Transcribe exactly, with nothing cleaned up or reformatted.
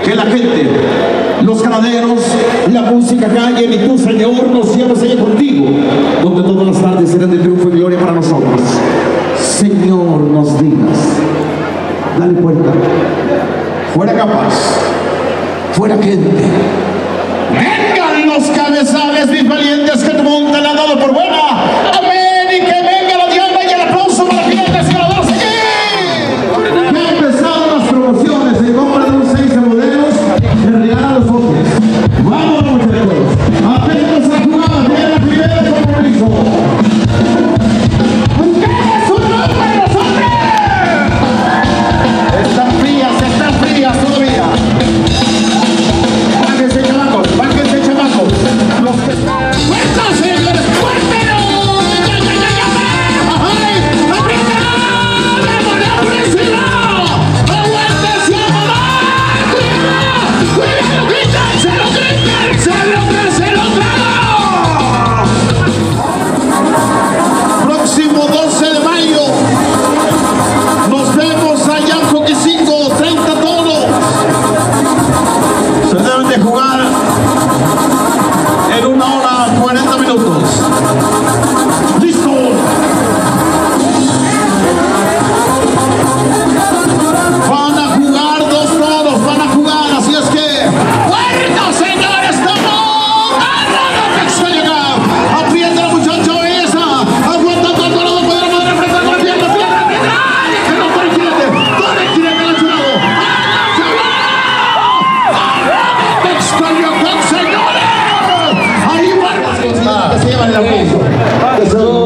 que la gente, los ganaderos, la música callen y tú, Señor, nos llevas allá contigo, donde todas las tardes serán de triunfo y gloria para nosotros. Señor, nos digas, dale puerta, fuera capaz, fuera gente. Vengan los cabezales mis valientes que tu monte le ha dado por buena. Amén, y que venga la diana y el aplauso para clientes ganadores aquí. Ya empezaron las promociones de compra de un seis de modelos que regalan los hombres. Vamos, muchachos, atentos a jugar, bien la primera compromiso. ¡Ustedes son hombres, los hombres! Están frías, están frías todavía. Bájense, chamacos, bájense, chamacos. Los que están... ¡Fuerza, señores! ¡Fuértelo! ¡Ya, ya, ya, ya! ¡Ay! ¡Aprieta! ¡Démosle a Priscila! ¡Aguántese a mamá! ¡Cuidado! ¡Cuidado! ¡Griten! ¡Se lo griten! ¡Se lo griten! ¡Se lo trago! Próximo doce de mayo nos vemos allá en Joquicingo, treinta toros. Se deben de jugar en una hora cuarenta minutos. ¡Listo! Van a jugar dos toros, van a jugar, así es que ¡fuerza, señores! ¡Estamos agarrando texto acá! ¡Aprieta la muchacha esa! ¡Aguantando al toro! ¡No puede la madre enfrentar con la pierna! ¡Pierna, pierna! ¡Ay! ¡Que no para el jinete! ¡Para el jinete al otro lado! ¡Agarrando texto acá, señores! ¡Ahí van! Que se llevan el aplauso.